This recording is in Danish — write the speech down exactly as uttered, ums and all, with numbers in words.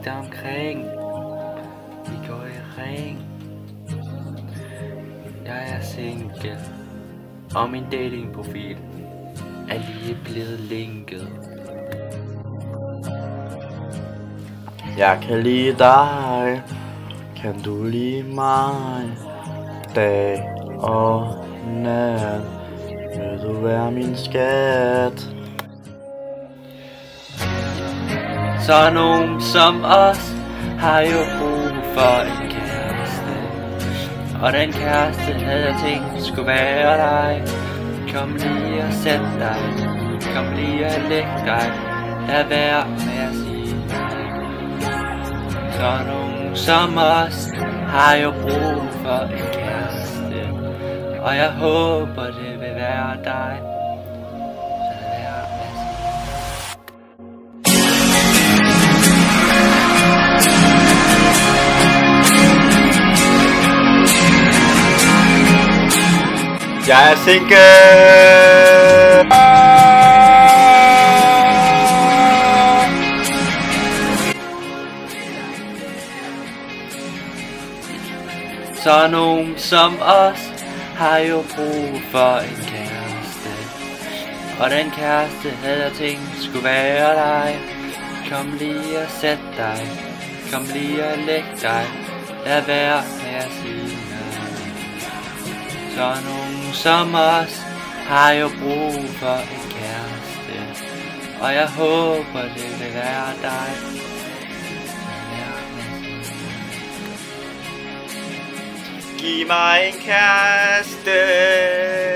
dig omkring. Vi går i ring. Jeg er single, og min datingprofil er lige blevet linket. Jeg kan lide dig, kan du lide mig? Dag og nat vil du være min skat. Så nogen som os har jo brug for en kæreste, og den kæreste havde jeg tænkt skulle være dig. Kom lige og sæt dig, kom lige og læg dig, lad være med at sige nej. Så nogen som os har jo brug for en kæreste, og jeg håber det vil være dig. Jeg er single. Så nogen som os har jo brug for en kæreste, og den kæreste havde jeg tænkt skulle være dig. Kom lige og sæt dig, kom lige og læg dig, lad være med at sige nej. Så nogen som os har jo brug for en kæreste, og jeg håber det vil være dig. Giv mig en kæreste.